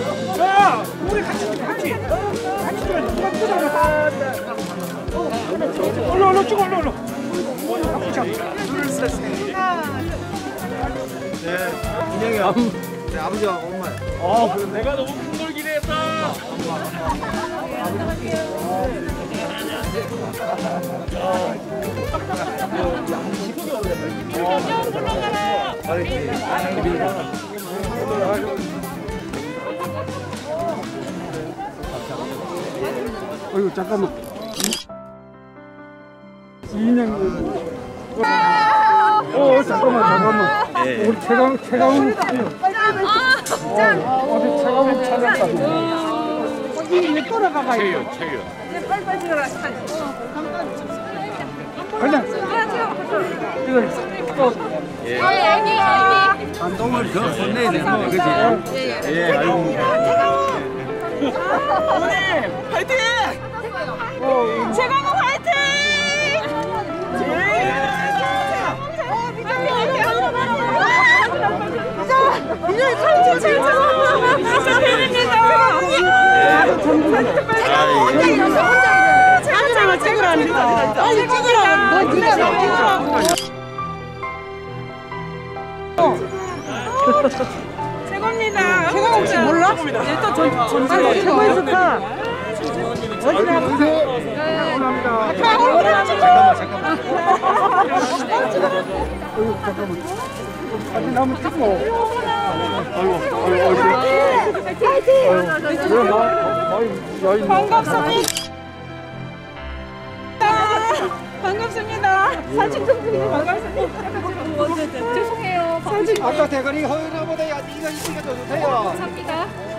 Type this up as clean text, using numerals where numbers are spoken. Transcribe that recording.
자, 우리 같이 찍어야지. 누가 찍어라. 얼른 찍어, 얼른. 줄을 섰어요. 네, 인형이 형. 네, 아버지와 엄마. 아, 그래. 내가 너무 큰 걸 기대했다. 어이구 잠깐만. 인형. 잠깐만. 우리 최강욱 어디 최강욱 찾았다. 이게 돌아가가요. 체유. 빨리빨리 찍어라. 그냥 이거 예. 한동을 더 혼내야 되는데, 그치? 예, 아이고. 화이팅! 최강욱 화이팅! 민정이 사진 찍자. 진짜 팬입니다. 사진을 찍으라니까. 빨리 찍으라고. 너 네가 찍으라고. 최고입니다. 최고 혹시 몰라? 또 전체 최고의 스타. 어디 나가세요? 잠깐만. 잠깐만. 사진 한번 찍고. 반갑습니다. 사진 좀 찍으세요. 반갑습니다. 죄송해요. 아까 대가리 허연아보다 야, 네가 이쪽에 더 좋대요. 감사합니다.